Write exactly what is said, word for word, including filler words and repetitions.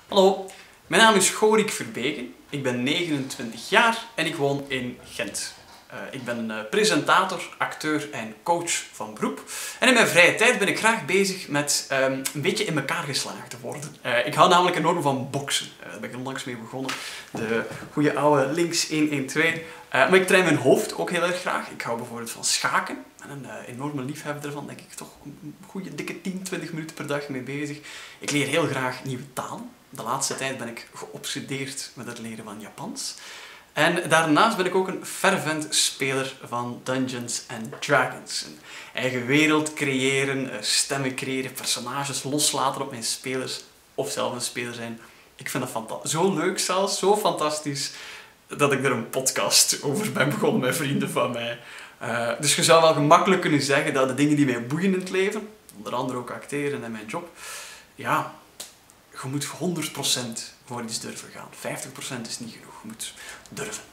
Hallo, mijn naam is Gorik Verbeken, ik ben negenentwintig jaar en ik woon in Gent. Uh, ik ben een uh, presentator, acteur en coach van beroep. En in mijn vrije tijd ben ik graag bezig met um, een beetje in elkaar geslagen te worden. Uh, ik hou namelijk enorm van boksen. Uh, daar ben ik onlangs mee begonnen. De goede oude links één één twee. Uh, maar ik train mijn hoofd ook heel erg graag. Ik hou bijvoorbeeld van schaken. Ik ben een uh, enorme liefhebber ervan, denk ik toch een goede dikke tien, twintig minuten per dag mee bezig. Ik leer heel graag nieuwe talen. De laatste tijd ben ik geobsedeerd met het leren van Japans. En daarnaast ben ik ook een fervent speler van Dungeons and Dragons. Een eigen wereld creëren, stemmen creëren, personages loslaten op mijn spelers of zelf een speler zijn. Ik vind dat fantastisch. Zo leuk zelfs, zo fantastisch, dat ik er een podcast over ben begonnen met vrienden van mij. Uh, dus je zou wel gemakkelijk kunnen zeggen dat de dingen die mij boeien in het leven, onder andere ook acteren en mijn job, ja, je moet honderd procent voor iets durven gaan. vijftig procent is niet genoeg. Je moet durven.